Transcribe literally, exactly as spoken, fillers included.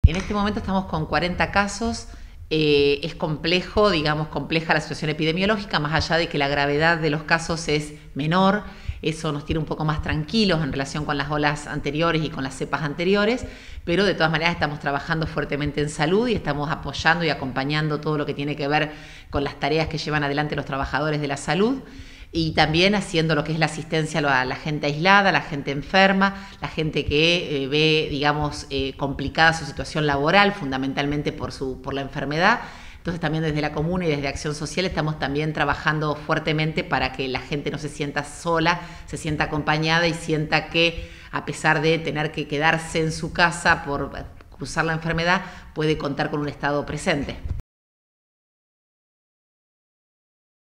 En este momento estamos con cuarenta casos. Eh, es complejo, digamos, compleja la situación epidemiológica, más allá de que la gravedad de los casos es menor. Eso nos tiene un poco más tranquilos en relación con las olas anteriores y con las cepas anteriores, pero de todas maneras estamos trabajando fuertemente en salud y estamos apoyando y acompañando todo lo que tiene que ver con las tareas que llevan adelante los trabajadores de la salud, y también haciendo lo que es la asistencia a la gente aislada, a la gente enferma, la gente que eh, ve, digamos, eh, complicada su situación laboral, fundamentalmente por, su, por la enfermedad. Entonces también desde la Comuna y desde Acción Social estamos también trabajando fuertemente para que la gente no se sienta sola, se sienta acompañada y sienta que, a pesar de tener que quedarse en su casa por cruzar la enfermedad, puede contar con un Estado presente.